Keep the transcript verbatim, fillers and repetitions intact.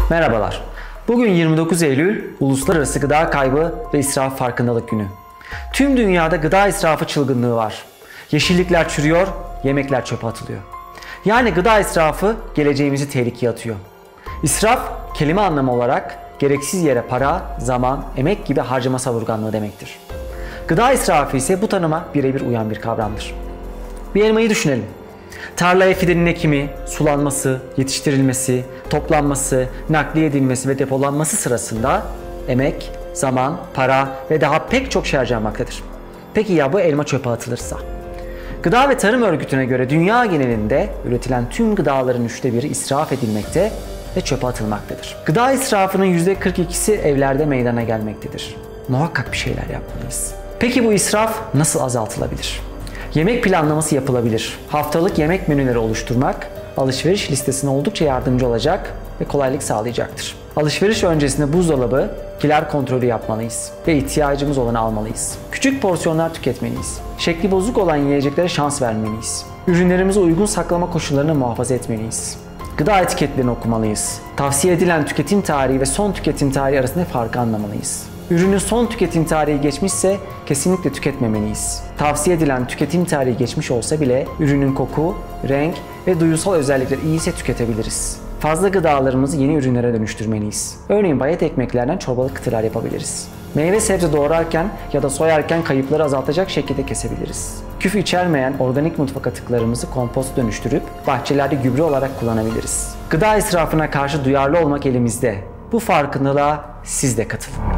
Merhabalar. Bugün yirmi dokuz Eylül Uluslararası Gıda Kaybı ve İsraf Farkındalık Günü. Tüm dünyada gıda israfı çılgınlığı var. Yeşillikler çürüyor, yemekler çöpe atılıyor. Yani gıda israfı geleceğimizi tehlikeye atıyor. İsraf, kelime anlamı olarak gereksiz yere para, zaman, emek gibi harcama savurganlığı demektir. Gıda israfı ise bu tanıma birebir uyan bir kavramdır. Bir elmayı düşünelim. Tarlaya fidenin ekimi, sulanması, yetiştirilmesi, toplanması, nakliye edilmesi ve depolanması sırasında emek, zaman, para ve daha pek çok şey harcanmaktadır. Peki ya bu elma çöpe atılırsa? Gıda ve Tarım Örgütü'ne göre dünya genelinde üretilen tüm gıdaların üçte biri israf edilmekte ve çöpe atılmaktadır. Gıda israfının yüzde kırk ikisi evlerde meydana gelmektedir. Muhakkak bir şeyler yapmalıyız. Peki bu israf nasıl azaltılabilir? Yemek planlaması yapılabilir. Haftalık yemek menüleri oluşturmak, alışveriş listesine oldukça yardımcı olacak ve kolaylık sağlayacaktır. Alışveriş öncesinde buzdolabı, kiler kontrolü yapmalıyız ve ihtiyacımız olanı almalıyız. Küçük porsiyonlar tüketmeliyiz. Şekli bozuk olan yiyeceklere şans vermeliyiz. Ürünlerimizi uygun saklama koşullarını muhafaza etmeliyiz. Gıda etiketlerini okumalıyız. Tavsiye edilen tüketim tarihi ve son tüketim tarihi arasında farkı anlamalıyız. Ürünün son tüketim tarihi geçmişse kesinlikle tüketmemeliyiz. Tavsiye edilen tüketim tarihi geçmiş olsa bile ürünün koku, renk ve duyusal özellikleri iyiyse tüketebiliriz. Fazla gıdalarımızı yeni ürünlere dönüştürmeliyiz. Örneğin bayat ekmeklerden çorbalık kıtılar yapabiliriz. Meyve sebze doğrarken ya da soyarken kayıpları azaltacak şekilde kesebiliriz. Küf içermeyen organik mutfak atıklarımızı kompost dönüştürüp bahçelerde gübre olarak kullanabiliriz. Gıda israfına karşı duyarlı olmak elimizde. Bu farkındalığa siz de katılın.